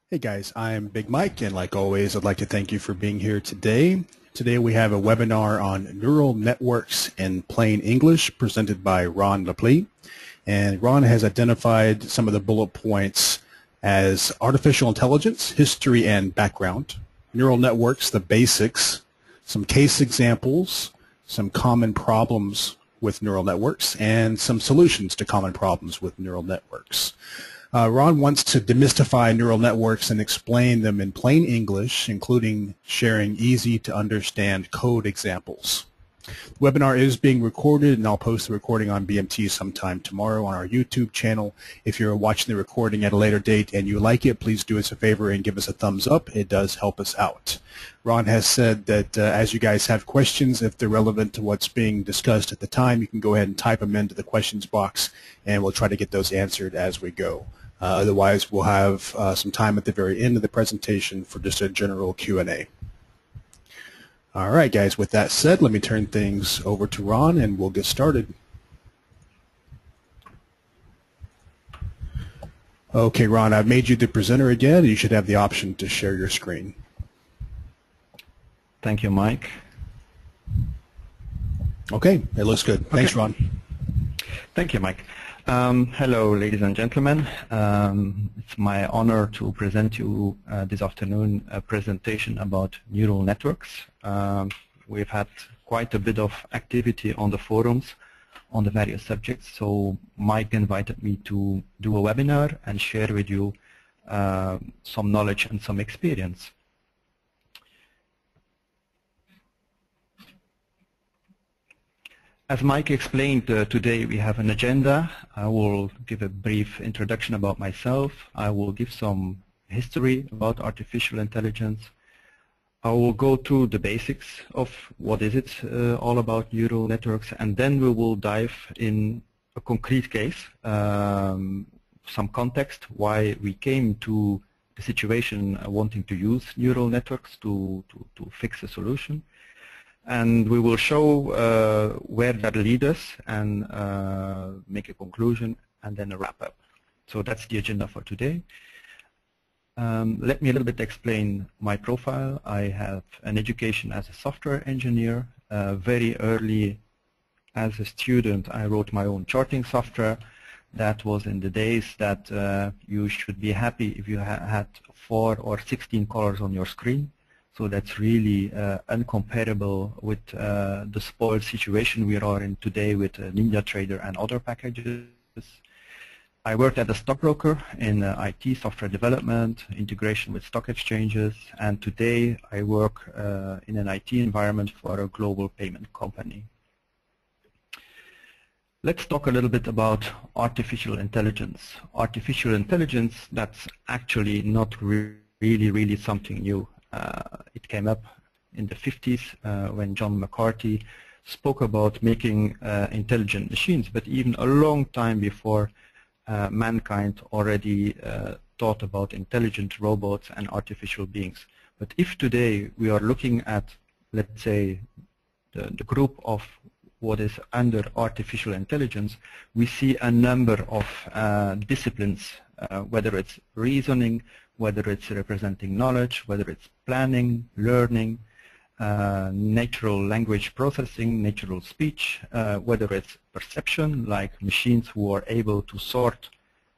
Hey guys, I'm Big Mike, and like always, I'd like to thank you for being here today. Today we have a webinar on neural networks in plain English presented by Ron Lapley. And Ron has identified some of the bullet points as artificial intelligence, history and background, neural networks, the basics, some case examples, some common problems with neural networks, and some solutions to common problems with neural networks. Ron wants to demystify neural networks and explain them in plain English, including sharing easy-to-understand code examples. The webinar is being recorded, and I'll post the recording on BMT sometime tomorrow on our YouTube channel. If you're watching the recording at a later date and you like it, please do us a favor and give us a thumbs up. It does help us out. Ron has said that as you guys have questions, if they're relevant to what's being discussed at the time, you can go ahead and type them into the questions box, and we'll try to get those answered as we go. Otherwise, we'll have some time at the very end of the presentation for just a general Q&A. All right, guys, with that said, let me turn things over to Ron, and we'll get started. Okay, Ron, I've made you the presenter again. You should have the option to share your screen. Thank you, Mike. Okay, it looks good. Okay. Thanks, Ron. Thank you, Mike. Hello, ladies and gentlemen. It's my honor to present you this afternoon a presentation about neural networks. We've had quite a bit of activity on the forums on the various subjects, so Mike invited me to do a webinar and share with you some knowledge and some experience. As Mike explained, today we have an agenda. I will give a brief introduction about myself. I will give some history about artificial intelligence. I will go through the basics of what is it all about neural networks, and then we will dive in a concrete case, some context, why we came to the situation wanting to use neural networks to fix a solution. And we will show where that leads us and make a conclusion and then a wrap-up. So that's the agenda for today. Let me a little bit explain my profile. I have an education as a software engineer. Very early as a student, I wrote my own charting software. That was in the days that you should be happy if you had 4 or 16 colors on your screen. So that's really uncomparable with the spoiled situation we are in today with NinjaTrader and other packages. I worked as a stockbroker in IT, software development, integration with stock exchanges, and today I work in an IT environment for a global payment company. Let's talk a little bit about artificial intelligence. Artificial intelligence, that's actually not really something new. It came up in the 50s when John McCarthy spoke about making intelligent machines, but even a long time before mankind already thought about intelligent robots and artificial beings. But if today we are looking at, let's say, the group of what is under artificial intelligence, we see a number of disciplines, whether it's reasoning, whether it's representing knowledge, whether it's planning, learning, natural language processing, natural speech, whether it's perception, like machines who are able to sort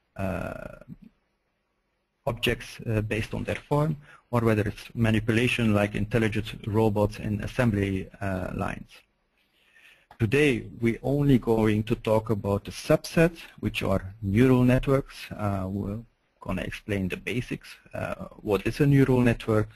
objects based on their form, or whether it's manipulation, like intelligent robots in assembly lines. Today, we're only going to talk about a subset, which are neural networks. We're going to explain the basics. What is a neural network?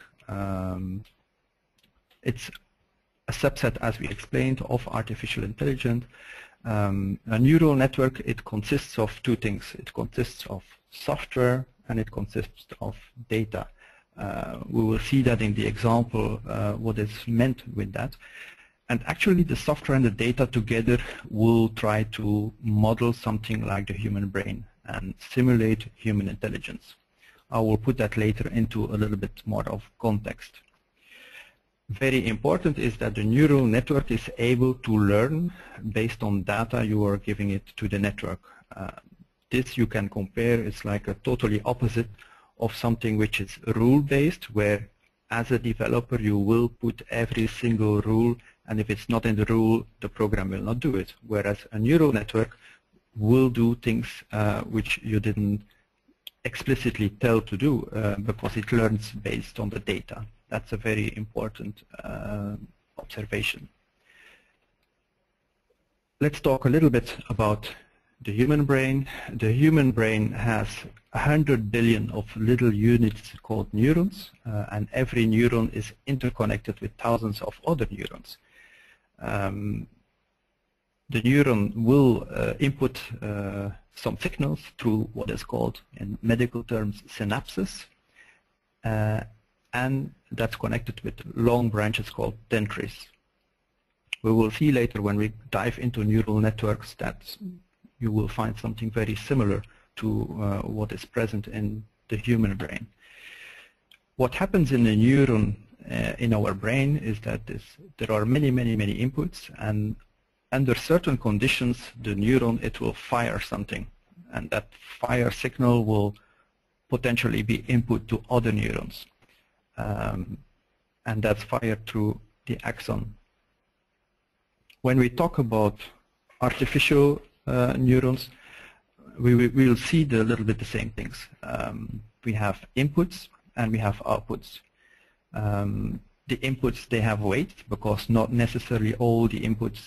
It's a subset, as we explained, of artificial intelligence. A neural network, it consists of two things. It consists of software and it consists of data. We will see that in the example, what is meant with that. And actually, the software and the data together will try to model something like the human brain and simulate human intelligence. I will put that later into a little bit more of context. Very important is that the neural network is able to learn based on data you are giving it to the network. This you can compare, it's like a totally opposite of something which is rule-based, where as a developer you will put every single rule, and if it's not in the rule, the program will not do it. Whereas a neural network will do things which you didn't explicitly tell to do because it learns based on the data. That's a very important observation. Let's talk a little bit about the human brain. The human brain has 100 billion of little units called neurons, and every neuron is interconnected with thousands of other neurons. The neuron will input some signals through what is called, in medical terms, synapses, and that's connected with long branches called dendrites. We will see later when we dive into neural networks that you will find something very similar to what is present in the human brain. What happens in a neuron in our brain is that there are many inputs, and under certain conditions the neuron, it will fire something, and that fire signal will potentially be input to other neurons, and that's fired through the axon. When we talk about artificial neurons, we will see a little bit the same things. We have inputs and we have outputs. The inputs, they have weight because not necessarily all the inputs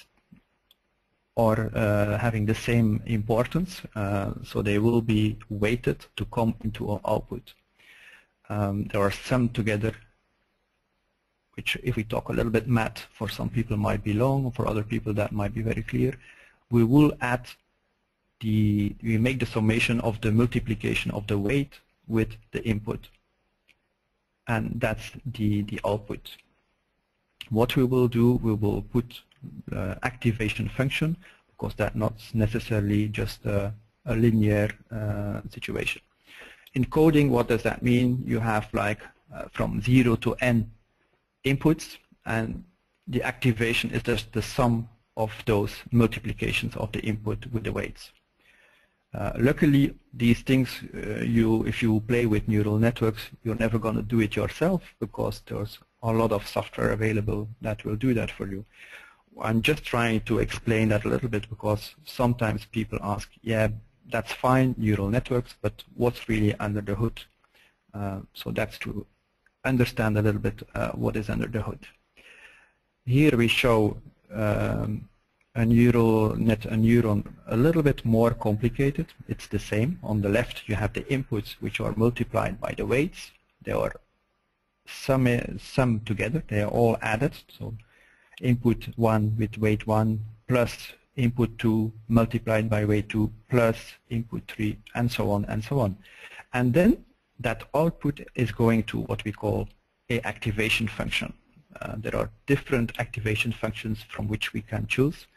are having the same importance, so they will be weighted to come into an output. There are some together, which if we talk a little bit math, for some people might be long, for other people that might be very clear. We will add we make the summation of the multiplication of the weight with the input, and that's the output. What we will do, we will put activation function, because that's not necessarily just a linear situation. In coding, what does that mean? You have like from 0 to n inputs, and the activation is just the sum of those multiplications of the input with the weights. Luckily, these things, if you play with neural networks, you're never going to do it yourself, because there's a lot of software available that will do that for you. I'm just trying to explain that a little bit, because sometimes people ask, yeah, that's fine, neural networks, but what's really under the hood? So that's to understand a little bit what is under the hood. Here we show a neuron a little bit more complicated. It's the same. On the left you have the inputs, which are multiplied by the weights. They are summed together. They are all added. So input 1 with weight 1 plus input 2 multiplied by weight 2 plus input 3, and so on and so on. And then that output is going to what we call a activation function. There are different activation functions from which we can choose.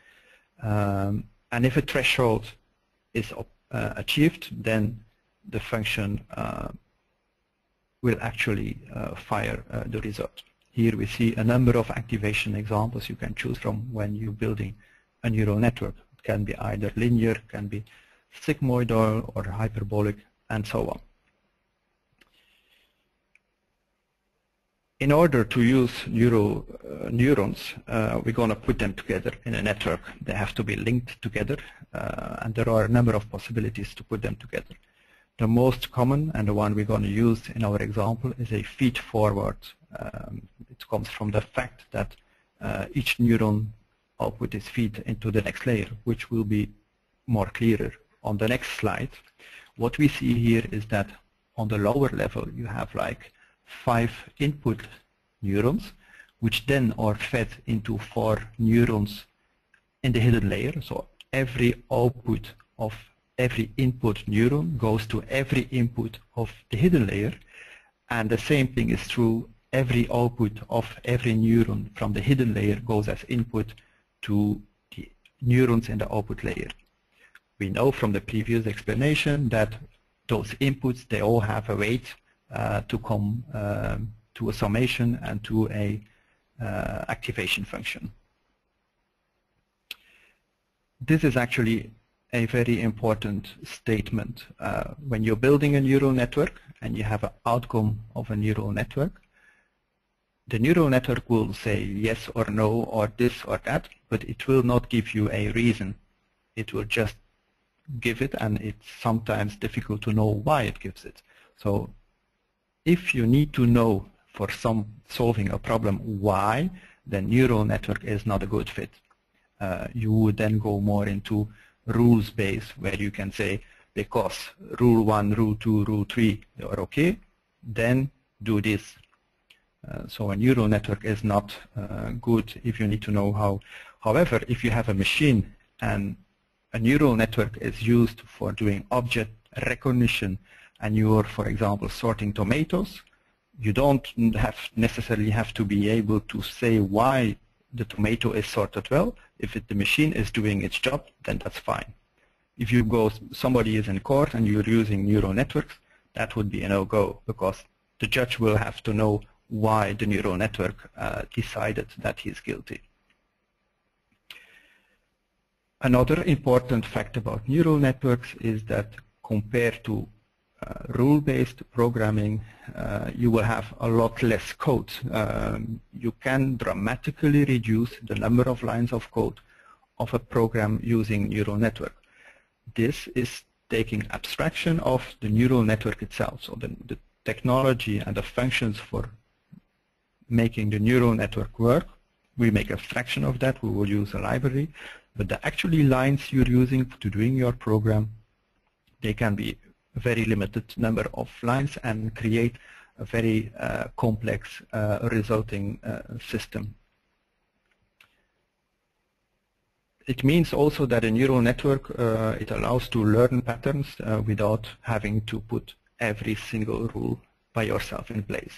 And if a threshold is achieved, then the function will actually fire the result. Here we see a number of activation examples you can choose from when you're building a neural network. It can be either linear, can be sigmoidal or hyperbolic, and so on. In order to use neurons, we're going to put them together in a network. They have to be linked together, and there are a number of possibilities to put them together. The most common, and the one we're going to use in our example, is a feed-forward. It comes from the fact that each neuron output is fed into the next layer, which will be more clearer on the next slide. What we see here is that on the lower level you have like 5 input neurons, which then are fed into 4 neurons in the hidden layer. So every output of every input neuron goes to every input of the hidden layer, and the same thing is true. Every output of every neuron from the hidden layer goes as input to the neurons in the output layer. We know from the previous explanation that those inputs, they all have a weight to come to a summation and to a activation function. This is actually a very important statement. When you're building a neural network and you have an outcome of a neural network, the neural network will say yes or no or this or that, but it will not give you a reason. It will just give it, and it's sometimes difficult to know why it gives it. So if you need to know for solving a problem why, then neural network is not a good fit. You would then go more into rules-based, where you can say, because rule 1, rule 2, rule 3 are okay, then do this. So a neural network is not good if you need to know how. However, if you have a machine and a neural network is used for doing object recognition, and you're, for example, sorting tomatoes, you don't necessarily have to be able to say why the tomato is sorted well. If the machine is doing its job, then that's fine. If somebody is in court and you're using neural networks, that would be a no-go, because the judge will have to know why the neural network decided that he's guilty. Another important fact about neural networks is that compared to rule-based programming, you will have a lot less code. You can dramatically reduce the number of lines of code of a program using neural network. This is taking abstraction of the neural network itself. So the technology and the functions for making the neural network work, we make abstraction of that. We will use a library. But the actually lines you're using to doing your program, they can be a very limited number of lines and create a very complex resulting system. It means also that a neural network, it allows to learn patterns without having to put every single rule by yourself in place.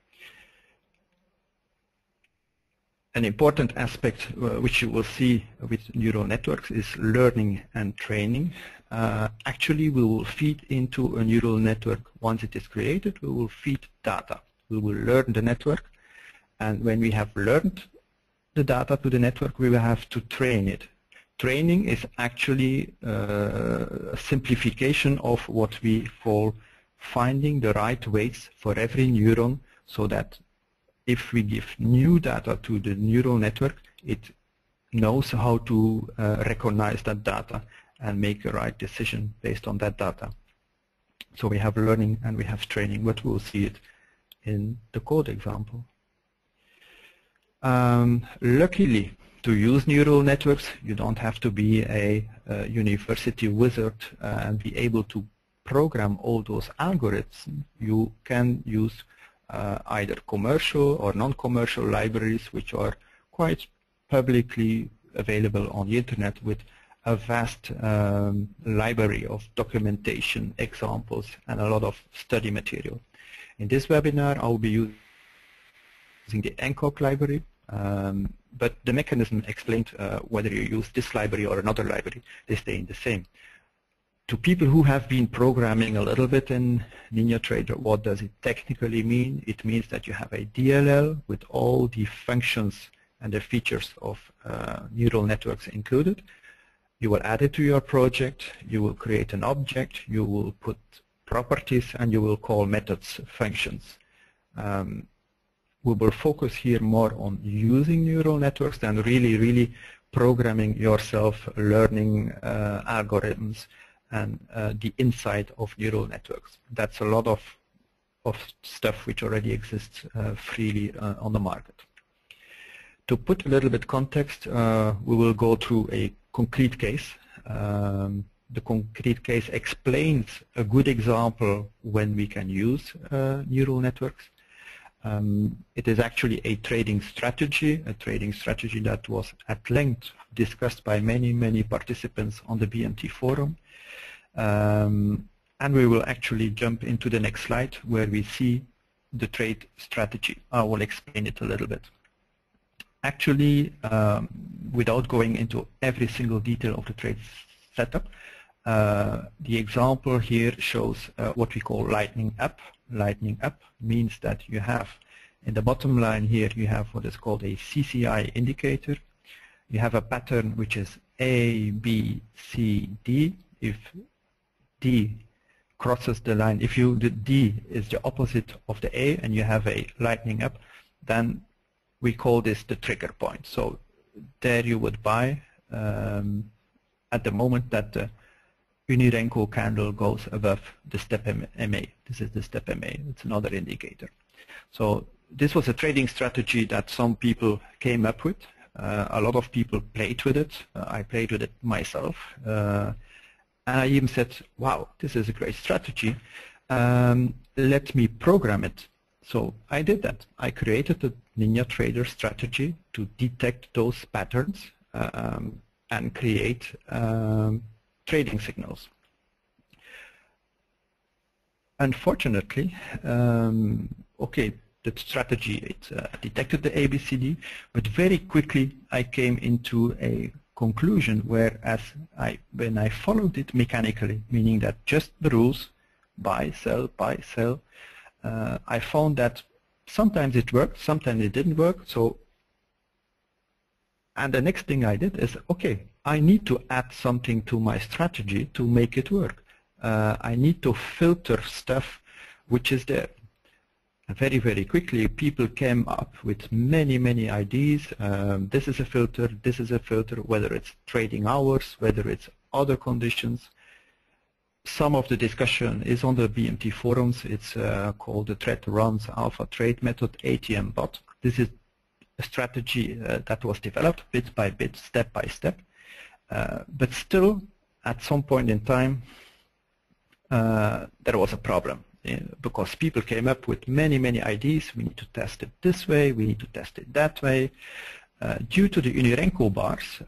An important aspect which you will see with neural networks is learning and training. Actually, we will feed into a neural network once it is created. We will feed data. We will learn the network, and when we have learned the data to the network, we will have to train it. Training is actually a simplification of what we call finding the right weights for every neuron, so that if we give new data to the neural network, it knows how to recognize that data and make a right decision based on that data. So we have learning and we have training, but we'll see it in the code example. Luckily, to use neural networks, you don't have to be a university wizard and be able to program all those algorithms. You can use either commercial or non-commercial libraries, which are quite publicly available on the internet, with a vast library of documentation, examples, and a lot of study material. In this webinar, I will be using the ENCOG library, but the mechanism explained whether you use this library or another library, they stay the same. To people who have been programming a little bit in NinjaTrader, what does it technically mean? It means that you have a DLL with all the functions and the features of neural networks included. You will add it to your project, you will create an object, you will put properties, and you will call methods functions. We will focus here more on using neural networks than really programming yourself, learning algorithms, and the inside of neural networks. That's a lot of stuff which already exists freely on the market. To put a little bit context, we will go through a concrete case. The concrete case explains a good example when we can use neural networks. It is actually a trading strategy that was at length discussed by many participants on the BMT forum. And we will actually jump into the next slide where we see the trade strategy. I will explain it a little bit. Actually, without going into every single detail of the trade setup, the example here shows what we call lightning up. Lightning up means that you have, in the bottom line here, you have what is called a CCI indicator. You have a pattern which is A, B, C, D. If D crosses the line. If the D is the opposite of the A and you have a lightning up, then we call this the trigger point. So there you would buy at the moment that the Unirenco candle goes above the step MA. This is the step MA. It's another indicator. So this was a trading strategy that some people came up with. A lot of people played with it. I played with it myself. And I even said, wow, this is a great strategy. Let me program it. So I did that. I created a NinjaTrader strategy to detect those patterns and create trading signals. Unfortunately, okay, the strategy, it detected the ABCD, but very quickly I came into a conclusion whereas when I followed it mechanically, meaning that just the rules, buy, sell, I found that sometimes it worked, sometimes it didn't work. So, and the next thing I did is, okay, I need to add something to my strategy to make it work. I need to filter stuff which is there. Very, very quickly, people came up with many ideas. This is a filter, whether it's trading hours, whether it's other conditions. Some of the discussion is on the BMT forums. It's called the Thread Runs Alpha Trade Method, ATM bot. This is a strategy that was developed bit by bit, step by step. But still, at some point in time, there was a problem. Because people came up with many ideas. We need to test it this way, we need to test it that way. Due to the Unirenco bars,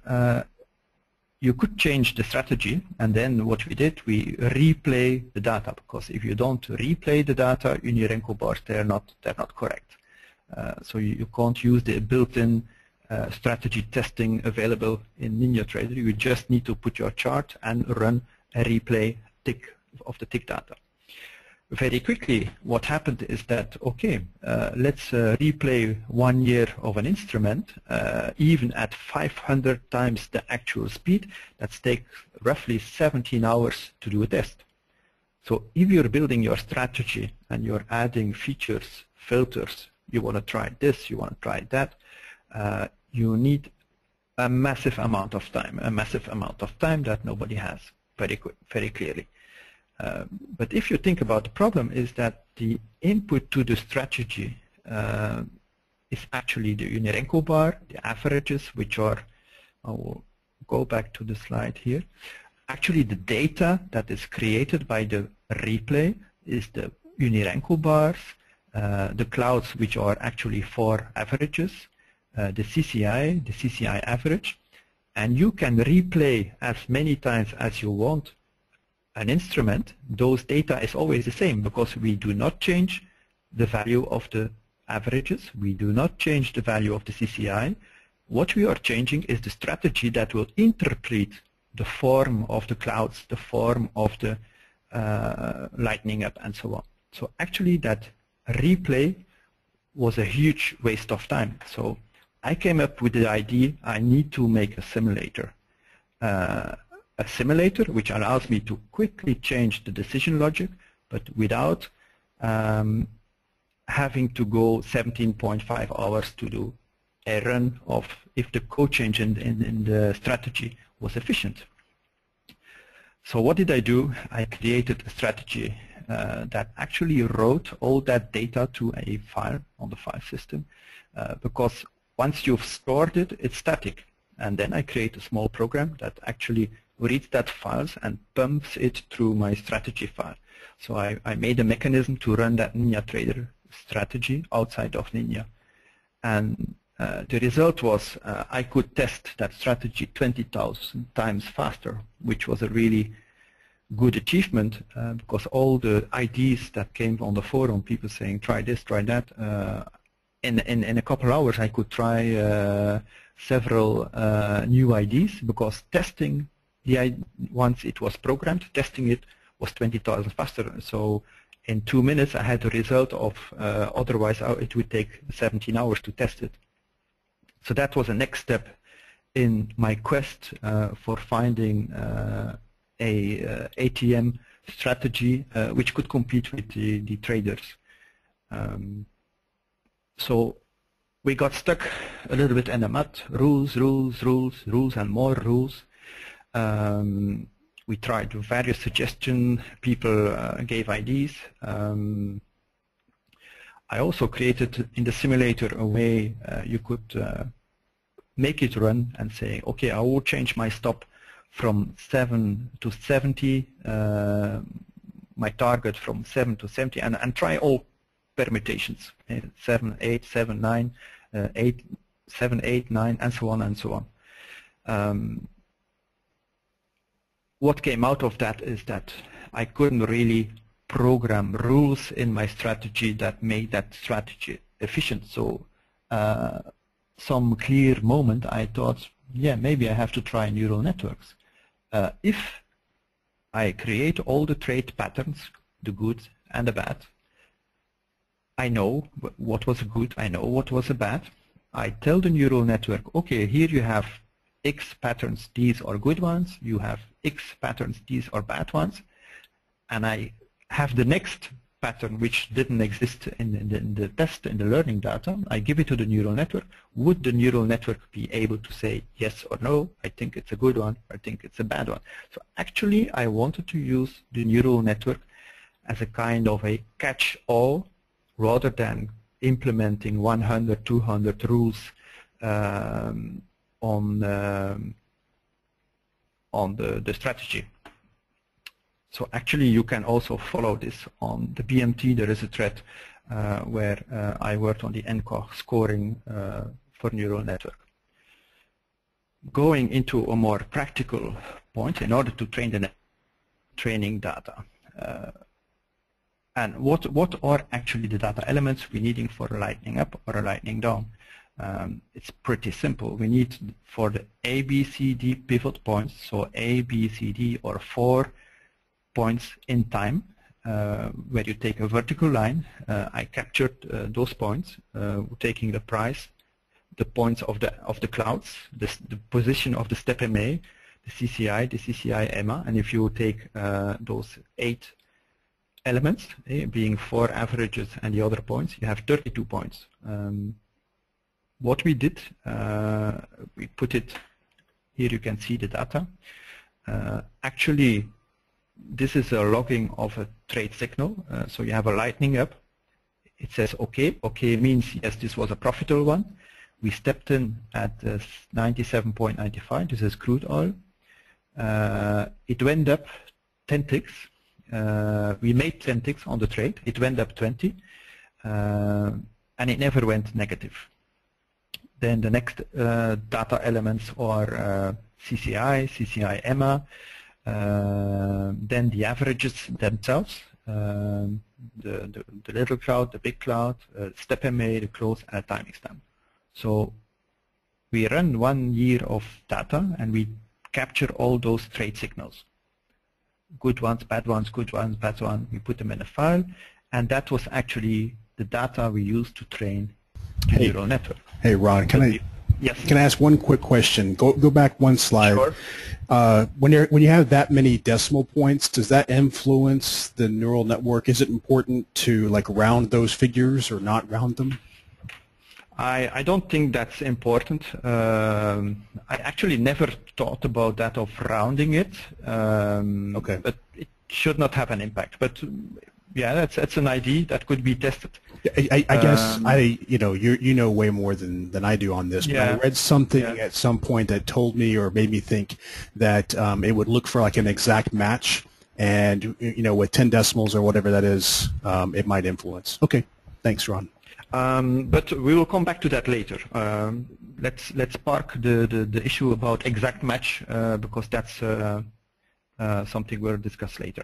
you could change the strategy, and then what we did, we replay the data, because if you don't replay the data, Unirenco bars, they're not correct. So you can't use the built-in strategy testing available in NinjaTrader. You just need to put your chart and run a replay tick of the tick data. Very quickly, what happened is that, okay, let's replay 1 year of an instrument, even at 500 times the actual speed. That takes roughly 17 hours to do a test. So if you're building your strategy and you're adding features, filters, you want to try this, you want to try that, you need a massive amount of time that nobody has, very clearly. But if you think about the problem is that the input to the strategy is actually the Unirenco bar, the averages, which are, I will go back to the slide here. Actually, the data that is created by the replay is the Unirenco bars, the clouds, which are actually 4 averages, the CCI average, and you can replay as many times as you want an instrument. Those data is always the same because we do not change the value of the averages. We do not change the value of the CCI. What we are changing is the strategy that will interpret the form of the clouds, the form of the lightning up, and so on. So actually that replay was a huge waste of time. So I came up with the idea I need to make a simulator. A simulator which allows me to quickly change the decision logic, but without having to go 17.5 hours to do a run of if the code change in the strategy was efficient. So what did I do? I created a strategy that actually wrote all that data to a file on the file system, because once you've stored it, it's static. And then I create a small program that actually reads that files and pumps it through my strategy file. So I made a mechanism to run that NinjaTrader strategy outside of Ninja. And the result was I could test that strategy 20,000 times faster, which was a really good achievement because all the ideas that came on the forum, people saying try this, try that, in a couple hours I could try several new ideas, because testing once it was programmed, testing it was 20,000 faster. So in 2 minutes I had the result of otherwise it would take 17 hours to test it. So that was a next step in my quest for finding a ATM strategy which could compete with the traders. So we got stuck a little bit in the mud. Rules, rules, rules, rules, and more rules. We tried various suggestions. People gave ideas. I also created in the simulator a way you could make it run and say, okay, I will change my stop from 7 to 70, my target from 7 to 70, and try all permutations, 7, 8, 7, 9, 8, 7, 8, 9, and so on and so on. What came out of that is that I couldn't really program rules in my strategy that made that strategy efficient. So some clear moment I thought, yeah, maybe I have to try neural networks. If I create all the trade patterns, the good and the bad, I know what was a good, I know what was a bad. I tell the neural network, okay, here you have X patterns, these are good ones, you have X patterns, these are bad ones, and I have the next pattern which didn't exist in the test, in the learning data. I give it to the neural network. Would the neural network be able to say yes or no? I think it's a good one, I think it's a bad one. So actually I wanted to use the neural network as a kind of a catch-all rather than implementing 100, 200 rules on the strategy. So actually you can also follow this on the BMT. There is a thread where I worked on the NCOG scoring for neural network. Going into a more practical point, in order to train the training data. And what are actually the data elements we're needing for a lightning up or a lightning down? It's pretty simple. We need for the A, B, C, D pivot points, so A, B, C, D, or 4 points in time, where you take a vertical line. I captured those points, taking the price, the points of the clouds, the position of the step MA, the CCI, the CCI EMMA, and if you take those 8 elements, being 4 averages and the other points, you have 32 points. What we did, we put it here. You can see the data. Actually, this is a logging of a trade signal. So you have a lightning up. It says okay. Okay means yes, this was a profitable one. We stepped in at 97.95. This is crude oil. It went up 10 ticks. We made 10 ticks on the trade. It went up 20, and it never went negative. Then the next data elements are CCI, CCI EMMA, then the averages themselves, the little cloud, the big cloud, step MA, the close, and a timing stamp. So we run 1 year of data and we capture all those trade signals. Good ones, bad ones, good ones, bad ones. We put them in a file, and that was actually the data we used to train the neural network. Hey Ron, can I ask one quick question? Go back one slide. Sure. When you have that many decimal points, does that influence the neural network? Is it important to like round those figures or not round them? I don't think that's important. I actually never thought about that of rounding it. Okay. But it should not have an impact. But yeah, that's an idea that could be tested. I guess you know way more than I do on this. But yeah. I read something at some point that told me or made me think that it would look for like an exact match, and with 10 decimals or whatever that is, it might influence. Okay, thanks, Ron. But we will come back to that later. Let's park the issue about exact match because that's something we'll discuss later.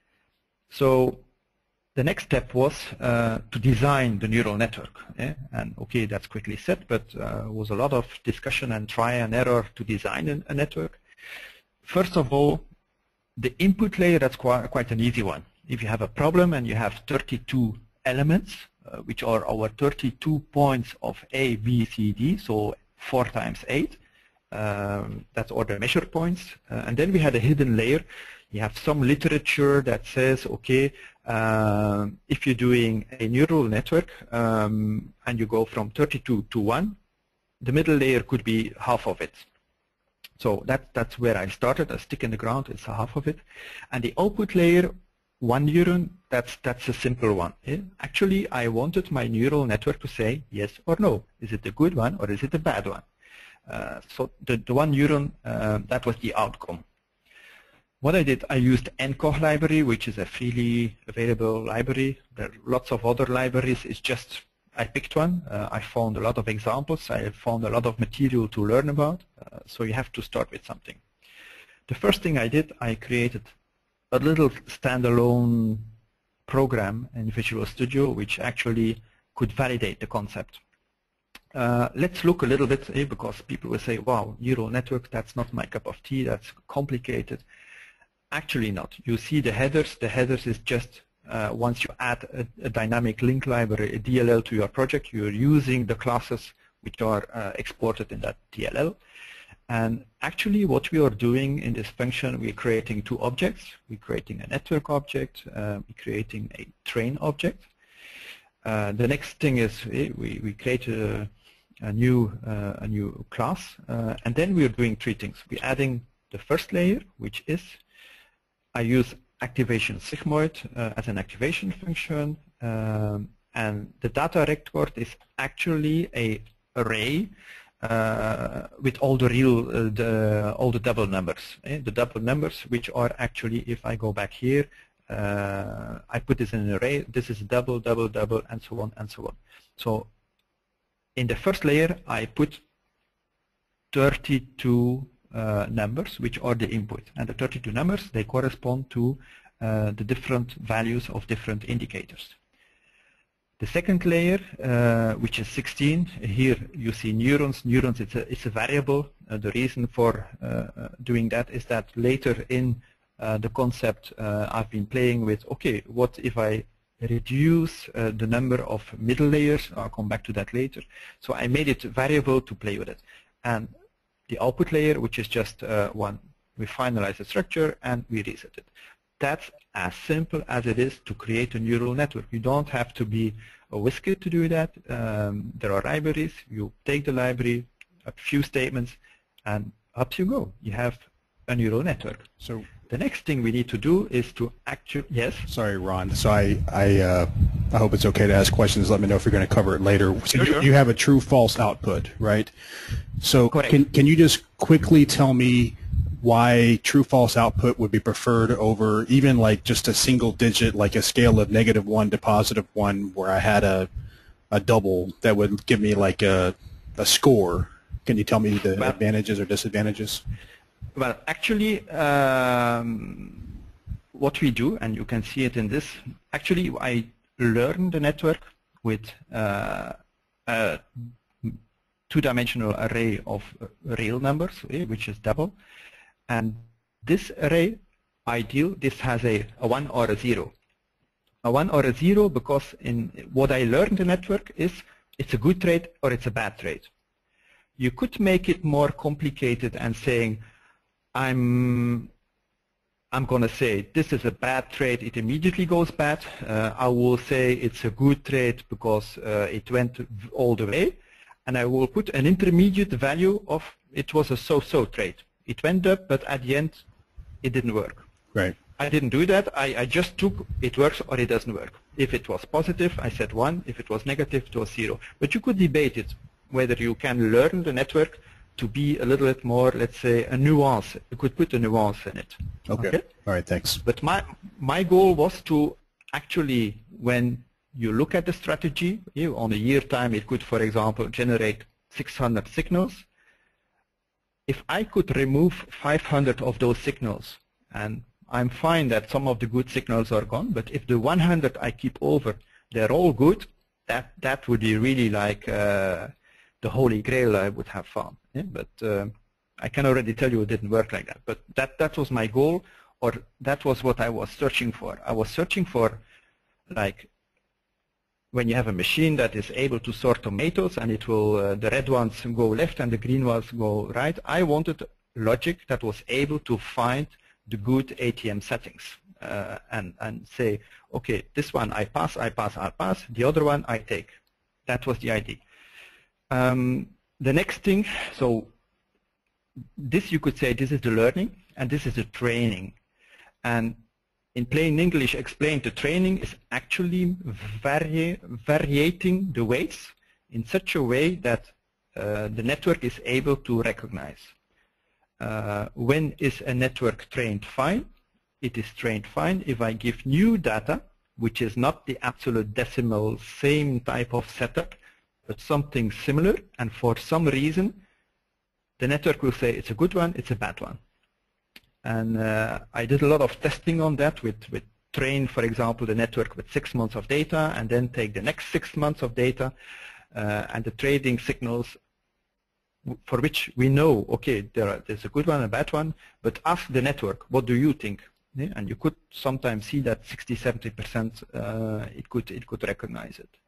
So the next step was to design the neural network. And okay, that's quickly said, but was a lot of discussion and try and error to design a network. First of all, the input layer, that's quite an easy one. If you have a problem and you have 32 elements, which are our 32 points of A, B, C, D, so 4 times 8. That's all the measure points. And then we had a hidden layer. You have some literature that says, okay, if you're doing a neural network and you go from 32 to 1, the middle layer could be half of it. So that's where I started. A stick in the ground is half of it. And the output layer, 1 neuron, that's a simple one. Actually, I wanted my neural network to say yes or no. Is it a good one or is it a bad one? So the 1 neuron, that was the outcome. What I did, I used NCOG library, which is a freely available library. There are lots of other libraries. It's just, I picked one. I found a lot of examples. I found a lot of material to learn about. So you have to start with something. The first thing I did, I created a little standalone program in Visual Studio, which actually could validate the concept. Let's look a little bit, because people will say, wow, neural network, that's not my cup of tea, that's complicated. Actually not. You see the headers. The headers is just once you add a dynamic link library, a DLL to your project, you're using the classes which are exported in that DLL. And actually what we are doing in this function, we're creating 2 objects. We're creating a network object, we're creating a train object. The next thing is we create a new class, and then we're doing 3 things. We're adding the first layer, which is I use activation sigmoid as an activation function, and the data record is actually a array with all the all the double numbers. The double numbers, which are actually, if I go back here, I put this in an array. This is double, double, double, and so on and so on. So in the first layer, I put 32 numbers, which are the input, and the 32 numbers, they correspond to the different values of different indicators. The second layer, which is 16, here you see neurons. Neurons, it's a variable. The reason for doing that is that later in the concept I've been playing with, okay, what if I reduce the number of middle layers? I'll come back to that later. So I made it variable to play with it. And the output layer, which is just one, we finalize the structure and we reset it. That's as simple as it is to create a neural network. You don't have to be a WizKid to do that. There are libraries. You take the library, a few statements, and up you go. You have a neural network. So the next thing we need to do is to actually, yes? Sorry, Ron. So I hope it's okay to ask questions. Let me know if you're going to cover it later. So sure. You have a true-false output, right? So correct. Can you just quickly tell me why true-false output would be preferred over even like just a single digit, like a scale of -1 to +1, where I had a double that would give me like a score? Can you tell me the advantages or disadvantages? Well, actually, what we do, and you can see it in this, actually I learn the network with a 2-dimensional array of real numbers, which is double. And this array, this has a 1 or a 0. A 1 or a 0 because in what I learned the network is it's a good trait or it's a bad trait. You could make it more complicated and saying, I'm going to say this is a bad trait, it immediately goes bad. I will say it's a good trait because it went all the way. And I will put an intermediate value of it was a so-so trait. It went up, but at the end, it didn't work. Right. I didn't do that. I just took it works or it doesn't work. If it was positive, I said 1. If it was negative, it was 0. But you could debate it, whether you can learn the network to be a little bit more, let's say, a nuance. You could put a nuance in it. Okay. All right, thanks. But my goal was to actually, when you look at the strategy, on a year time, it could, for example, generate 600 signals. If I could remove 500 of those signals, and I'm fine that some of the good signals are gone, but if the 100 I keep over, they're all good, that would be really like the holy grail I would have found. Yeah? But I can already tell you it didn't work like that. But that was my goal, or that was what I was searching for. I was searching for, like, when you have a machine that is able to sort tomatoes and it will, the red ones go left and the green ones go right, I wanted logic that was able to find the good ATM settings and say, okay, this one I pass, the other one I take. That was the idea. The next thing, so this you could say this is the learning and this is the training. And in plain English explained, the training is actually varying the weights in such a way that the network is able to recognize. When is a network trained fine? It is trained fine if I give new data, which is not the absolute decimal same type of setup, but something similar, and for some reason the network will say it's a good one, it's a bad one. And I did a lot of testing on that with train, for example, the network with 6 months of data and then take the next 6 months of data and the trading signals for which we know, okay, there's a good one and a bad one, but ask the network, what do you think? Yeah, and you could sometimes see that 60–70% it could recognize it.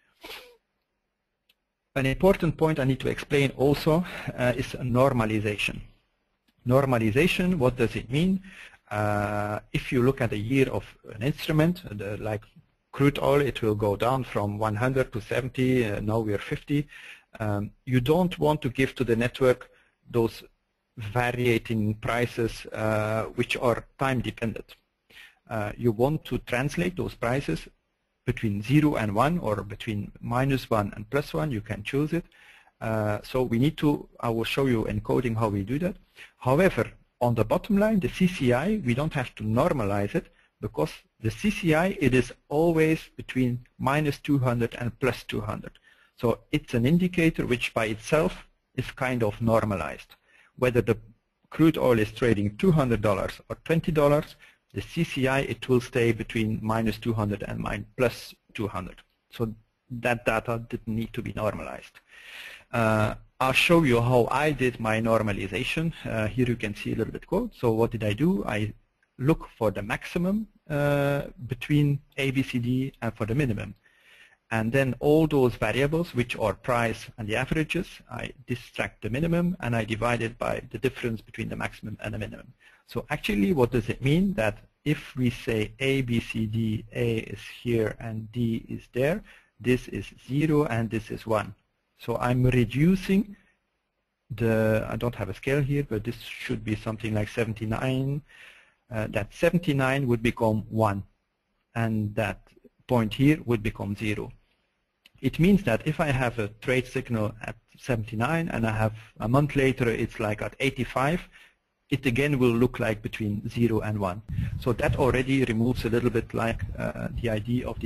An important point I need to explain also is normalization. Normalization, what does it mean? If you look at a year of an instrument, like crude oil, it will go down from 100 to 70, now we're 50. You don't want to give to the network those varying prices which are time dependent. You want to translate those prices between 0 and 1 or between -1 and +1, you can choose it. So we need to, I will show you in coding how we do that. However, on the bottom line, the CCI, we don't have to normalize it because the CCI, it is always between -200 and +200. So it's an indicator which by itself is kind of normalized. Whether the crude oil is trading $200 or $20, the CCI, it will stay between -200 and +200. So that data didn't need to be normalized. I'll show you how I did my normalization. Here you can see a little bit code. So what did I do? I look for the maximum between ABCD and for the minimum. And then all those variables, which are price and the averages, I distract the minimum and I divide it by the difference between the maximum and the minimum. So actually, what does it mean? That if we say A, B, C, D, A is here and D is there, this is 0 and this is 1. So I'm reducing the, I don't have a scale here, but this should be something like 79. That 79 would become 1, and that point here would become 0. It means that if I have a trade signal at 79 and I have a month later it's like at 85, it again will look like between 0 and 1. So that already removes a little bit like the idea of the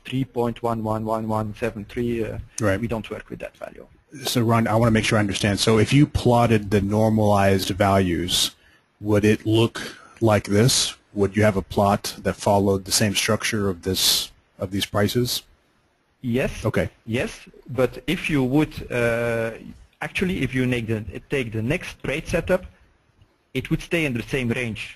73.111173. Right. We don't work with that value. So Ron, I want to make sure I understand. So if you plotted the normalized values, would it look like this? Would you have a plot that followed the same structure of these prices? Yes. Okay. Yes, but if you would actually, if you take the next trade setup, it would stay in the same range.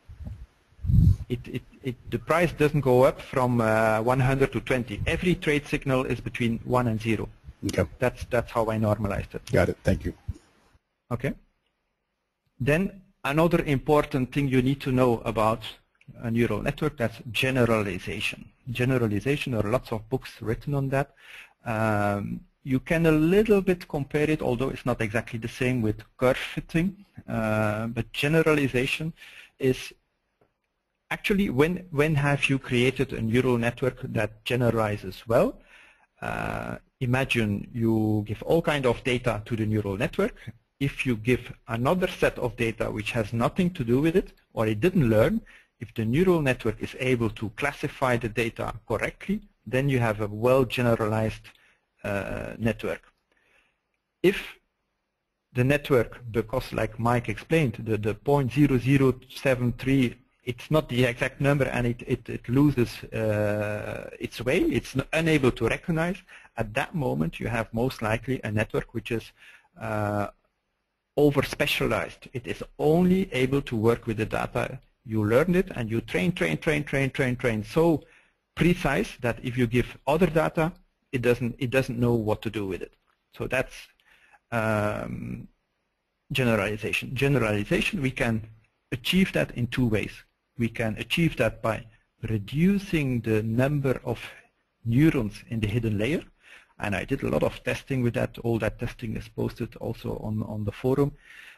The price doesn't go up from 100 to 20. Every trade signal is between 1 and 0. Okay. That's how I normalized it. Got it. Thank you. Okay. Then another important thing you need to know about a neural network, that's generalization. Generalization, there are lots of books written on that. You can a little bit compare it, although it's not exactly the same, with curve fitting. But generalization is actually when have you created a neural network that generalizes well? Imagine you give all kind of data to the neural network. If you give another set of data which has nothing to do with it, or it didn't learn, if the neural network is able to classify the data correctly, then you have a well-generalized network. If the network, because like Mike explained, the 0.0073, it's not the exact number and it loses its way, it's unable to recognize, at that moment you have most likely a network which is over-specialized. It is only able to work with the data. You learned it and you train so precise that if you give other data, it doesn't know what to do with it. So that's generalization. Generalization, we can achieve that in two ways. We can achieve that by reducing the number of neurons in the hidden layer, and I did a lot of testing with that. All that testing is posted also on the forum.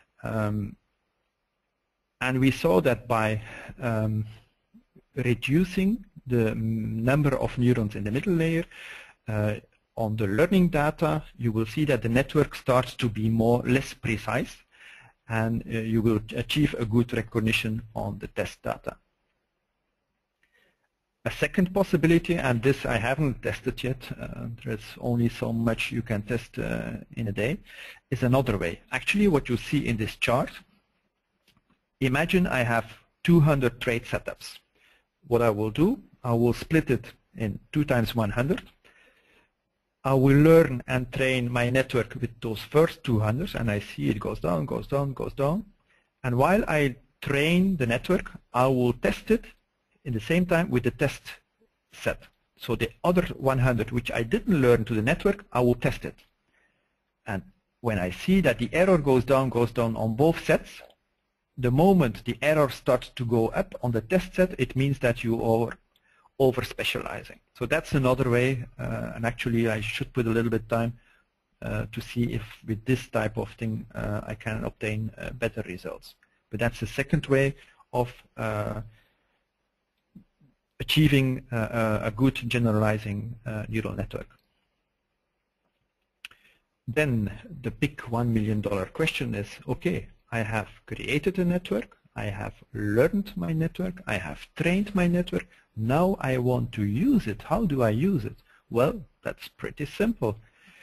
And we saw that by reducing the number of neurons in the middle layer, on the learning data, you will see that the network starts to be less precise, and you will achieve a good recognition on the test data. A second possibility, and this I haven't tested yet, there's only so much you can test in a day, is another way. Actually, what you see in this chart, imagine I have 200 trade setups. What I will do, I will split it in 2 times 100. I will learn and train my network with those first 200, and I see it goes down, goes down, goes down. And while I train the network, I will test it in the same time with the test set. So the other 100, which I didn't learn to the network, I will test it. And when I see that the error goes down on both sets, the moment the error starts to go up on the test set, it means that you are over-specializing. So that's another way, and actually I should put a little bit of time to see if with this type of thing I can obtain better results. But that's the second way of achieving a good generalizing neural network. Then the big $1 million question is, okay, I have created a network, I have learned my network, I have trained my network, now I want to use it. How do I use it? Well, that's pretty simple.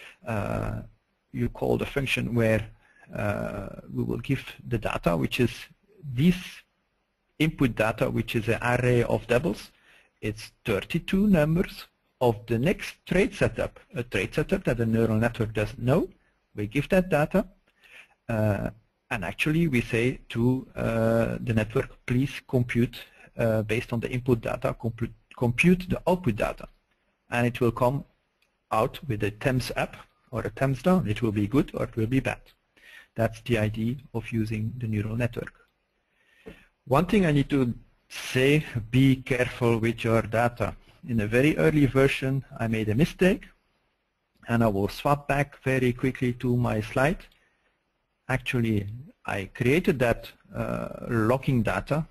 You call the function where we will give the data, which is this input data, which is an array of doubles. It's 32 numbers of the next trade setup, a trade setup that the neural network doesn't know. We give that data, and actually we say to the network, please compute based on the input data, compute the output data. And it will come out with a thumbs up or a thumbs down. It will be good or it will be bad. That's the idea of using the neural network. One thing I need to say, be careful with your data. In a very early version, I made a mistake, and I will swap back very quickly to my slide. Actually, I created that logging data,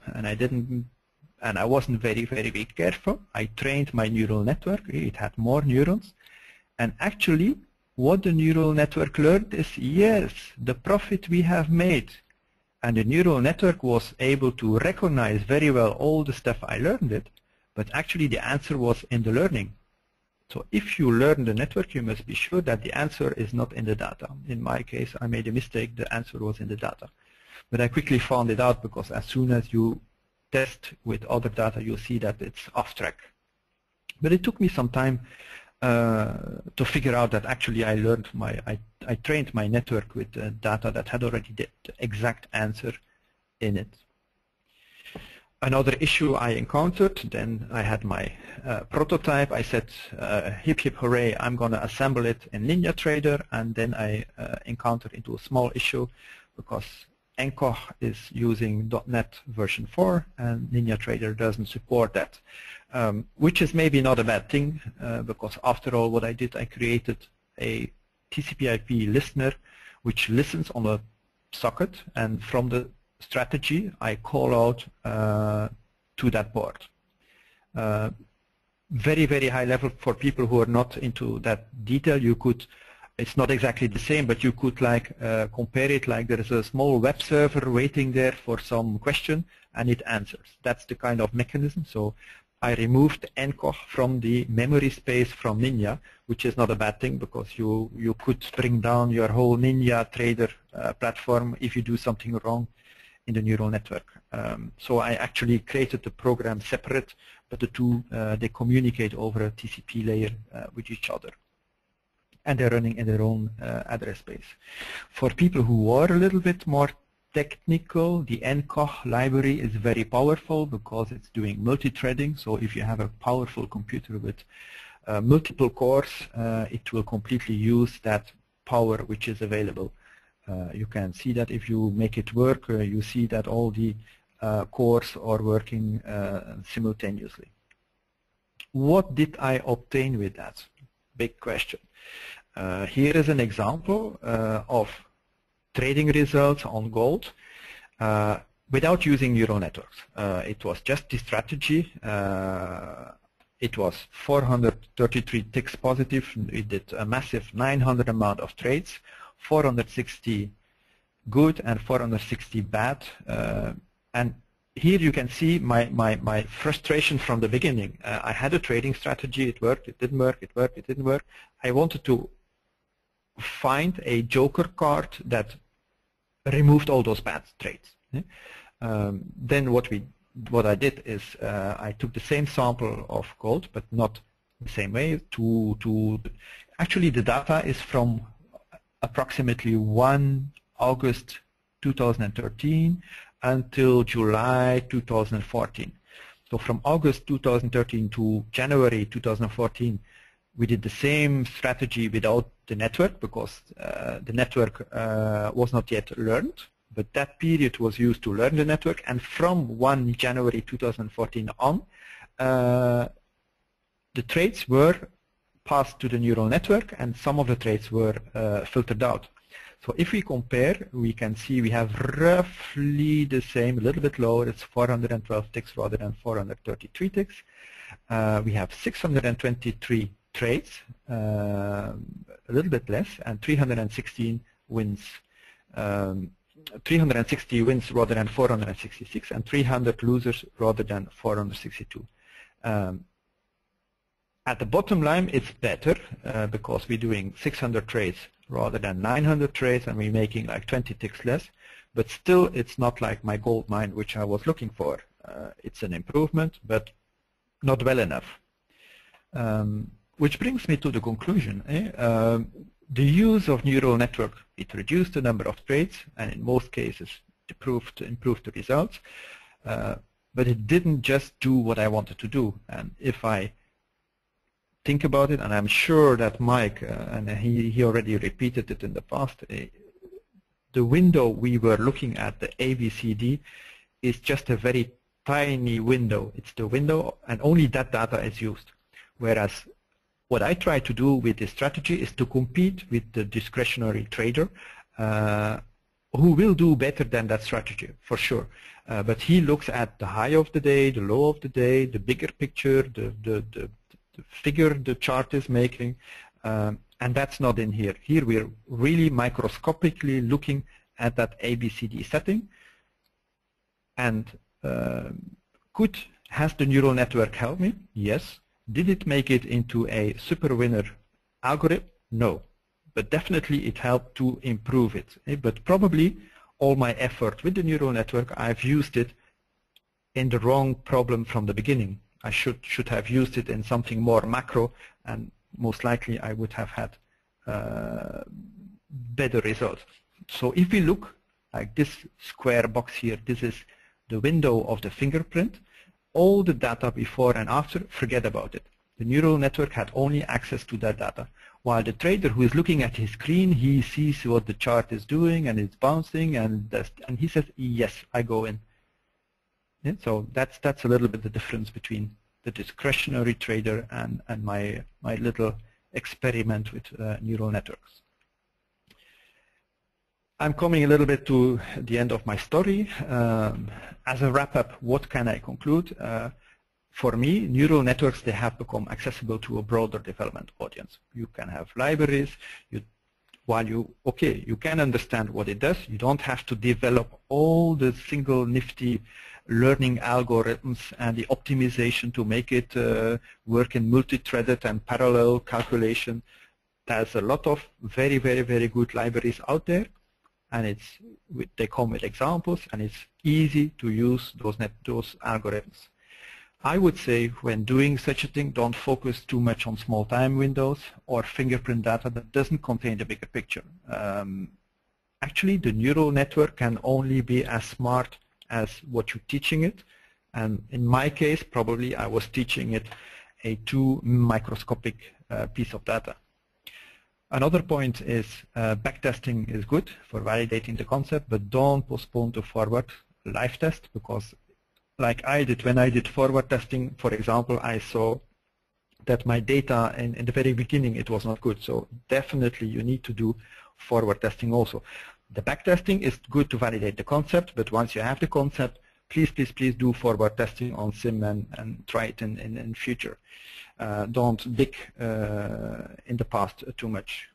and I wasn't very careful. I trained my neural network. It had more neurons, and actually, what the neural network learned is, yes, the profit we have made. And the neural network was able to recognize very well all the stuff I learned it, but actually the answer was in the learning. So if you learn the network, you must be sure that the answer is not in the data. In my case, I made a mistake, the answer was in the data. But I quickly found it out, because as soon as you test with other data, you'll see that it's off track. But it took me some time to figure out that actually I trained my network with data that had already the exact answer in it. Another issue I encountered, then I had my prototype. I said, hip hip hooray, I'm going to assemble it in NinjaTrader, and then I encountered into a small issue because NCOG is using .NET version 4 and NinjaTrader doesn't support that. Which is maybe not a bad thing, because after all what I did, I created a TCP/IP listener which listens on a socket, and from the strategy I call out to that board. Very high level for people who are not into that detail. You could, it's not exactly the same, but you could like compare it like there is a small web server waiting there for some question and it answers. That's the kind of mechanism. So I removed NCOG from the memory space from Ninja, which is not a bad thing, because you could bring down your whole NinjaTrader platform if you do something wrong in the neural network. So I actually created the program separate, but the two, they communicate over a TCP layer with each other. And they're running in their own address space. For people who are a little bit more technical, the NCOG library is very powerful because it's doing multi-threading. So if you have a powerful computer with multiple cores, it will completely use that power which is available. You can see that if you make it work, you see that all the cores are working simultaneously. What did I obtain with that? Big question. Here is an example of trading results on gold without using neural networks. It was just the strategy. It was 433 ticks positive. We did a massive 900 amount of trades, 460 good and 460 bad. And here you can see my frustration from the beginning. I had a trading strategy. It worked. It didn't work. It worked. It didn't work. I wanted to find a joker card that removed all those bad trades. Then what I did is I took the same sample of gold, but not the same way. Actually, the data is from approximately 1 August 2013 until July 2014. So from August 2013 to January 2014, we did the same strategy without the network because the network was not yet learned, but that period was used to learn the network, and from 1 January 2014 on, the trades were passed to the neural network and some of the trades were filtered out. So if we compare, we can see we have roughly the same, a little bit lower, it's 412 ticks rather than 433 ticks. We have 623 trades, a little bit less, and 316 wins. 360 wins rather than 466, and 300 losers rather than 462. At the bottom line, it's better because we're doing 600 trades rather than 900 trades, and we're making like 20 ticks less. But still, it's not like my gold mine, which I was looking for. It's an improvement, but not well enough. Which brings me to the conclusion. The use of neural network, it reduced the number of trades, and in most cases, improved the results. But it didn't just do what I wanted to do. And if I think about it, and I'm sure that Mike, and he already repeated it in the past, the window we were looking at, the ABCD, is just a very tiny window. It's the window, and only that data is used. Whereas what I try to do with this strategy is to compete with the discretionary trader who will do better than that strategy, for sure. But he looks at the high of the day, the low of the day, the bigger picture, the figure the chart is making, and that's not in here. Here we're really microscopically looking at that ABCD setting. And has the neural network helped me? Yes. Did it make it into a super winner algorithm? No. But definitely it helped to improve it. But probably all my effort with the neural network, I've used it in the wrong problem from the beginning. I should have used it in something more macro, and most likely I would have had better results. So if we look like this square box here, this is the window of the fingerprint. All the data before and after, forget about it. The neural network had only access to that data. While the trader who is looking at his screen, he sees what the chart is doing and it's bouncing, and he says, yes, I go in. Yeah, so that's a little bit the difference between the discretionary trader and my little experiment with neural networks. I'm coming a little bit to the end of my story. As a wrap-up, what can I conclude? For me, neural networks, they have become accessible to a broader development audience. You can have libraries. You can understand what it does. You don't have to develop all the single nifty learning algorithms and the optimization to make it work in multi-threaded and parallel calculation. There's a lot of very, very, very good libraries out there, and they come with examples, and it's easy to use those algorithms. I would say when doing such a thing, don't focus too much on small time windows or fingerprint data that doesn't contain the bigger picture. Actually, the neural network can only be as smart as what you're teaching it. And in my case, probably I was teaching it a too microscopic piece of data. Another point is backtesting is good for validating the concept, but don't postpone to forward. live test, because like I did when I did forward testing, for example, I saw that my data in the very beginning, it was not good. So definitely you need to do forward testing also. The back testing is good to validate the concept, but once you have the concept, please, please, please do forward testing on sim and try it in future. Don't dig in the past too much.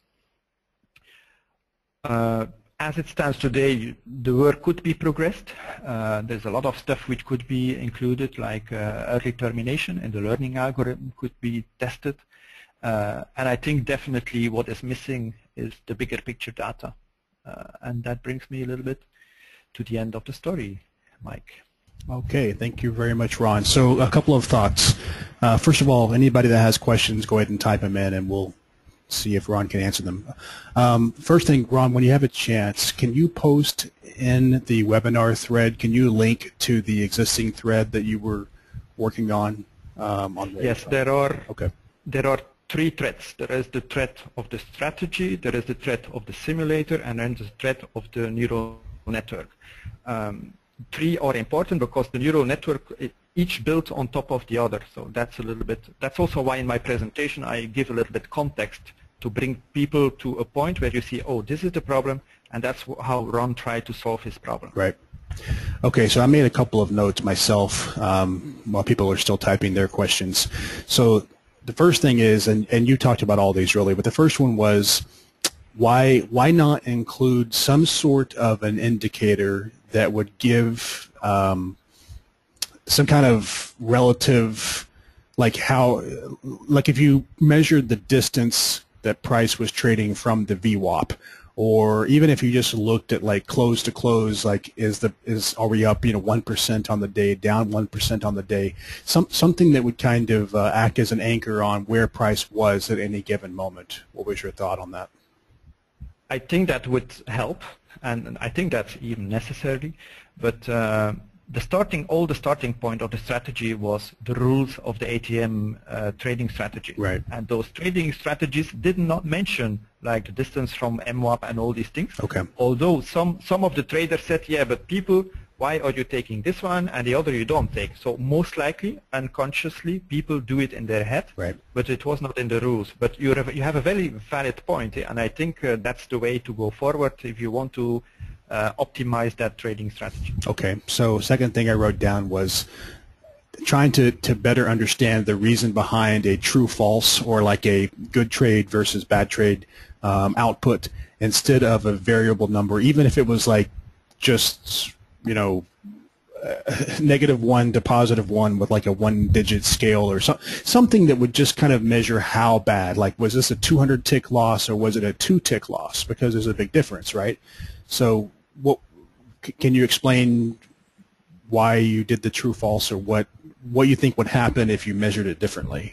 As it stands today, the work could be progressed. There's a lot of stuff which could be included, like early termination in the learning algorithm could be tested. And I think definitely what is missing is the bigger picture data. And that brings me a little bit to the end of the story, Mike. Okay, thank you very much, Ron. So a couple of thoughts. First of all, anybody that has questions, go ahead and type them in and we'll see if Ron can answer them. First thing, Ron, when you have a chance, can you post in the webinar thread, can you link to the existing thread that you were working on? Yes, there are. Okay. There are 3 threads. There is the thread of the strategy, there is the thread of the simulator, and then the thread of the neural network. 3 are important because the neural network, each built on top of the other. So that's a little bit, that's also why in my presentation I give a little bit context to bring people to a point where you see, oh, this is the problem, and that's how Ron tried to solve his problem. Right. Okay, so I made a couple of notes myself while people are still typing their questions. So the first thing is, and you talked about all these really, but the first one was, why not include some sort of an indicator that would give some kind of relative, like if you measured the distance that price was trading from the VWAP, or even if you just looked at like close to close, like are we up 1% on the day, down 1% on the day, something that would kind of act as an anchor on where price was at any given moment. What was your thought on that? I think that would help, and I think that's even necessary, but the starting point of the strategy was the rules of the ATM trading strategy. Right. And those trading strategies did not mention like the distance from MWAP and all these things. Okay. Although some of the traders said, yeah, but people, why are you taking this one and the other you don't take? So most likely, unconsciously, people do it in their head, right, but it was not in the rules. But you have a very valid point, and I think that's the way to go forward if you want to optimize that trading strategy. Okay, so second thing I wrote down was trying to better understand the reason behind a true-false or like a good trade versus bad trade output instead of a variable number, even if it was like just -1 to +1 with like a 1-digit scale or something that would just kind of measure how bad. Like, was this a 200 tick loss or was it a 2 tick loss? Because there's a big difference, right? So, can you explain why you did the true false, or what you think would happen if you measured it differently?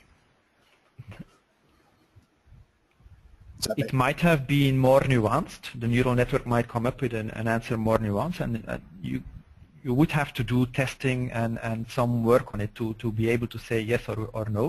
It might have been more nuanced. The neural network might come up with an answer more nuanced, and you would have to do testing and some work on it to be able to say yes or no.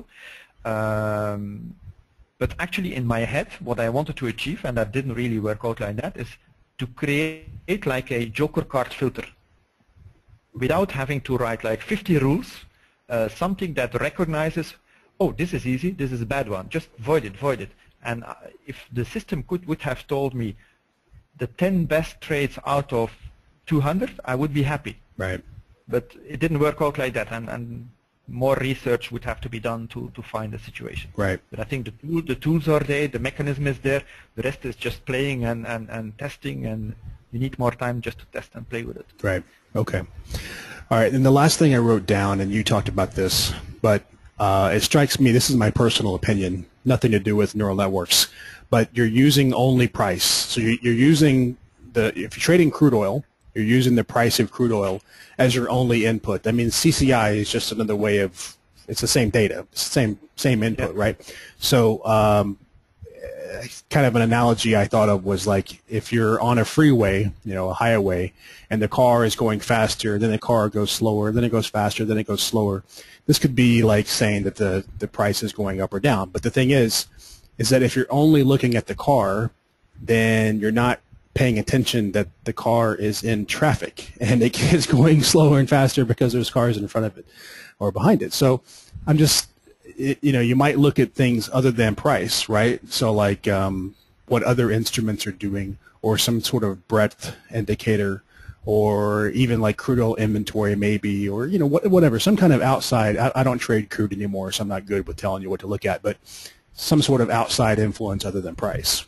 But actually in my head, what I wanted to achieve, and that didn't really work out like that, is to create like a joker card filter without having to write like 50 rules, something that recognizes, oh, this is easy, this is a bad one, just void it. And if the system would have told me the 10 best trades out of 200, I would be happy. Right. But it didn't work out like that, and more research would have to be done to find the situation. Right. But I think the tools are there, the mechanism is there, the rest is just playing and testing, and you need more time just to test and play with it. Right. Okay. All right, and the last thing I wrote down, and you talked about this, but it strikes me, this is my personal opinion, nothing to do with neural networks, but you're using only price. So you're using if you're trading crude oil, you're using the price of crude oil as your only input. I mean, CCI is just another way of, it's the same data, it's the same input, yeah. Right? So kind of an analogy I thought of was like if you're on a freeway, a highway, and the car is going faster, then the car goes slower, then it goes faster, then it goes slower. This could be like saying that the price is going up or down. But the thing is that if you're only looking at the car, then you're not paying attention that the car is in traffic and it is going slower and faster because there's cars in front of it or behind it. So I'm just, you know, you might look at things other than price, right? So like what other instruments are doing, or some sort of breadth indicator, or even like crude oil inventory maybe, or, you know, whatever, some kind of outside. I don't trade crude anymore, so I'm not good with telling you what to look at, but some sort of outside influence other than price.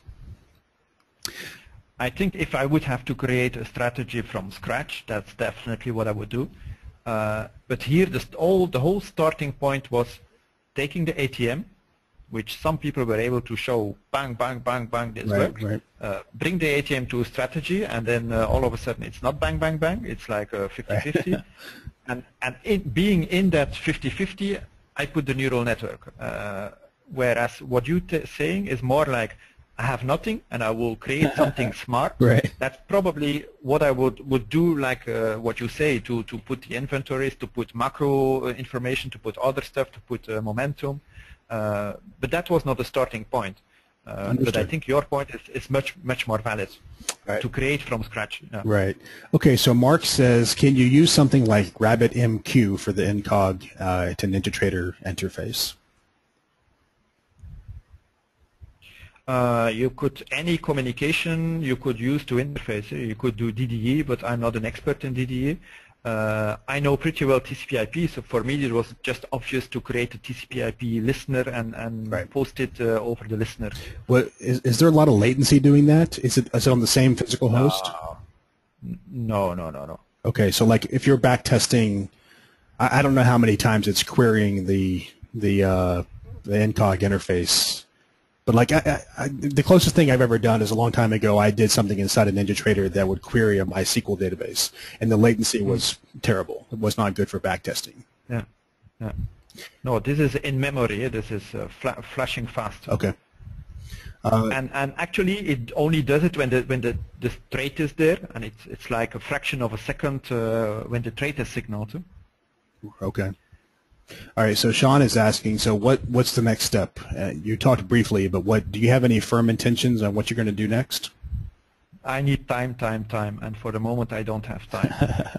I think if I would have to create a strategy from scratch, that's definitely what I would do. But here, the whole starting point was taking the ATM, which some people were able to show, bang, bang, bang, bang, this works. Right. Bring the ATM to a strategy, and then all of a sudden it's not bang, bang, bang, it's like 50-50. And being in that 50-50, I put the neural network. Whereas what you're saying is more like, I have nothing and I will create something smart. Right. That's probably what I would do, like what you say, to put the inventories, to put macro information, to put other stuff, to put momentum. But that was not the starting point. But I think your point is much more valid, right, to create from scratch. Yeah. Right. Okay, so Mark says, can you use something like RabbitMQ for the Incog to NinjaTrader interface? You could, any communication you could use to interface. You could do DDE, but I'm not an expert in DDE. I know pretty well TCP/IP, so for me it was just obvious to create a TCP/IP listener and right, post it over the listener. What is there a lot of latency doing that? Is it on the same physical host? No. Okay, so like if you're back testing, I don't know how many times it's querying the Incog interface. But like the closest thing I've ever done is a long time ago. I did something inside a NinjaTrader that would query a MySQL database, and the latency was terrible. It was not good for backtesting. Yeah. No, this is in memory. This is flashing fast. Okay. And actually, it only does it when the trait is there, and it's like a fraction of a second when the trait is signaled. Okay. All right, so Sean is asking, so what's the next step? You talked briefly, but do you have any firm intentions on what you're going to do next? I need time, and for the moment I don't have time.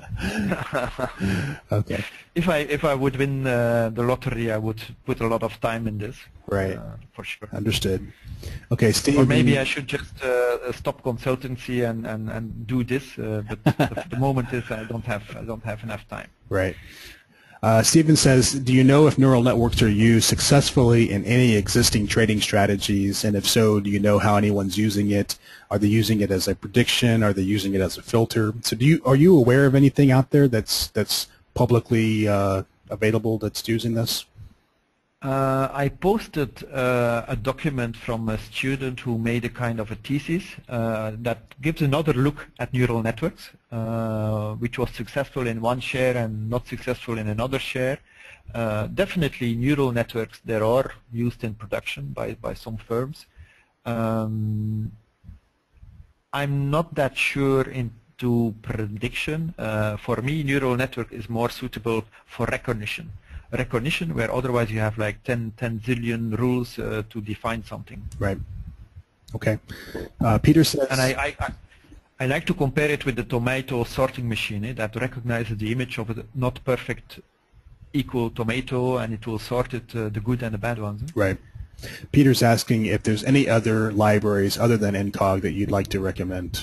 Okay. If I would win the lottery, I would put a lot of time in this. Right. For sure. Understood. Okay, Steve. Or maybe I should just stop consultancy and do this. But the moment is I don't have enough time. Right. Stephen says, do you know if neural networks are used successfully in any existing trading strategies? And if so, do you know how anyone's using it? Are they using it as a prediction? Are they using it as a filter? So are you aware of anything out there that's publicly available that's using this? I posted a document from a student who made a kind of a thesis that gives another look at neural networks, which was successful in one share and not successful in another share. Definitely neural networks, they are used in production by some firms. I'm not that sure into prediction. For me, neural network is more suitable for recognition, where otherwise you have like 10 zillion rules to define something. Right. Okay. Peter says... And I like to compare it with the tomato sorting machine that recognizes the image of a not perfect equal tomato, and it will sort it, the good and the bad ones. Right. Peter's asking if there's any other libraries other than Incog that you'd like to recommend.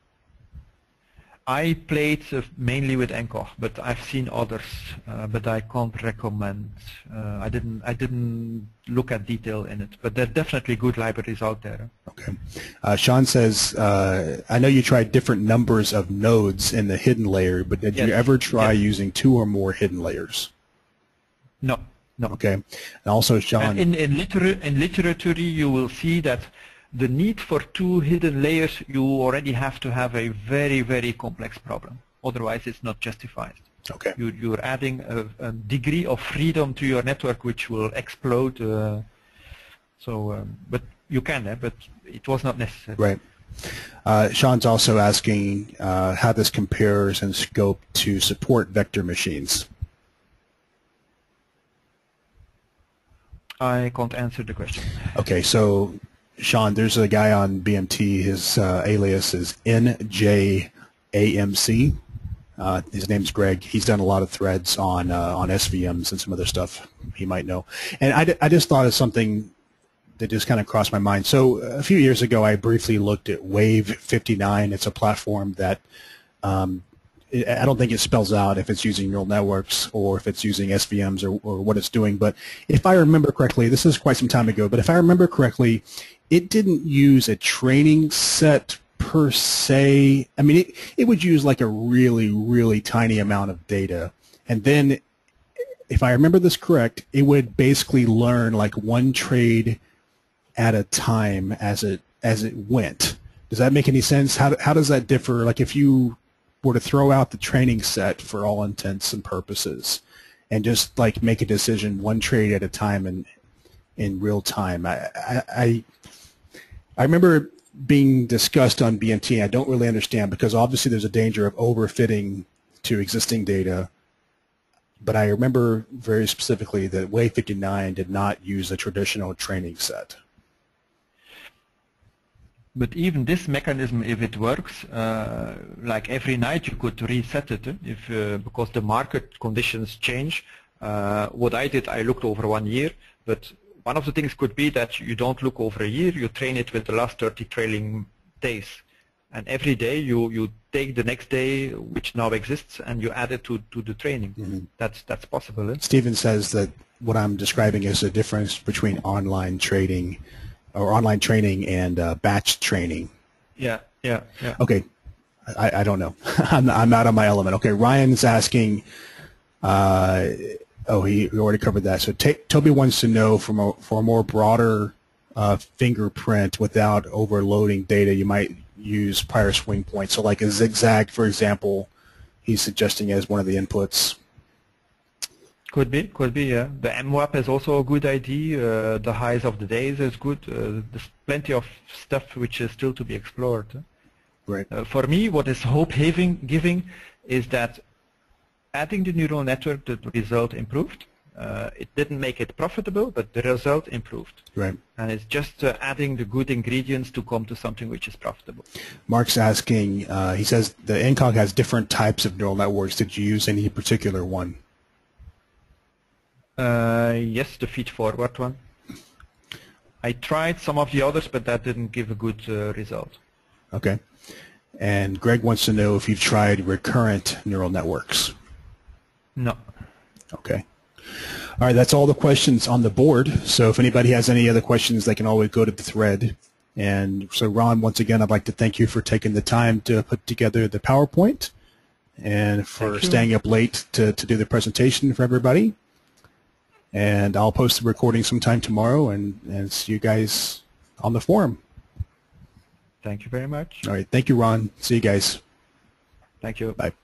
I played mainly with Incog, but I've seen others, but I can't recommend. I didn't look at detail in it, but there are definitely good libraries out there. Okay. Sean says, I know you tried different numbers of nodes in the hidden layer, but did you ever try using 2 or more hidden layers? No. Okay. And also, Sean... In literature, you will see that the need for 2 hidden layers, you already have to have a very, very complex problem. Otherwise, it's not justified. Okay. You're adding a degree of freedom to your network which will explode. But you can, but it was not necessary. Right. Sean's also asking how this compares in scope to support vector machines. I can't answer the question. Okay, so Sean, there's a guy on BMT. His alias is NJAMC. His name's Greg. He's done a lot of threads on SVMs and some other stuff he might know. And I just thought of something that just kind of crossed my mind. So a few years ago, I briefly looked at Wave 59. It's a platform that I don't think it spells out if it's using neural networks or if it's using SVMs or what it's doing. But if I remember correctly, this is quite some time ago, but if I remember correctly, it didn't use a training set per se. I mean, it would use like a really, really tiny amount of data. And then, if I remember this correct, it would basically learn like one trade at a time as it went. Does that make any sense? How does that differ? Like if you were to throw out the training set for all intents and purposes and just like make a decision one trade at a time and in real time. I remember being discussed on BMT. I don't really understand because obviously there's a danger of overfitting to existing data. But I remember very specifically that Wave 59 did not use a traditional training set. But even this mechanism, if it works, like every night you could reset it if because the market conditions change. What I did, I looked over 1 year, but one of the things could be that you don't look over a year, you train it with the last 30 trailing days. And every day you take the next day, which now exists, and you add it to the training. Mm-hmm. That's possible. Eh? Stephen says that what I'm describing is the difference between online trading or online training and batch training. Yeah. Okay, I don't know. I'm out of my element. Okay, Ryan's asking. He already covered that. So Toby wants to know for a more broader fingerprint without overloading data, you might use prior swing points. So like a zigzag, for example, he's suggesting as one of the inputs. Could be, yeah. The MWAP is also a good idea. The highs of the days is good. There's plenty of stuff which is still to be explored. Right. For me, what is hope-giving is that adding the neural network, the result improved. It didn't make it profitable, but the result improved. Right. And it's just adding the good ingredients to come to something which is profitable. Mark's asking, he says the NCOG has different types of neural networks. Did you use any particular one? Yes, the feed-forward one. I tried some of the others, but that didn't give a good result. Okay. And Greg wants to know if you've tried recurrent neural networks. No. Okay. All right, that's all the questions on the board. So if anybody has any other questions, they can always go to the thread. And so Ron, once again, I'd like to thank you for taking the time to put together the PowerPoint and for staying up late to do the presentation for everybody. And I'll post the recording sometime tomorrow and see you guys on the forum. Thank you very much. All right, thank you, Ron. See you guys. Thank you. Bye.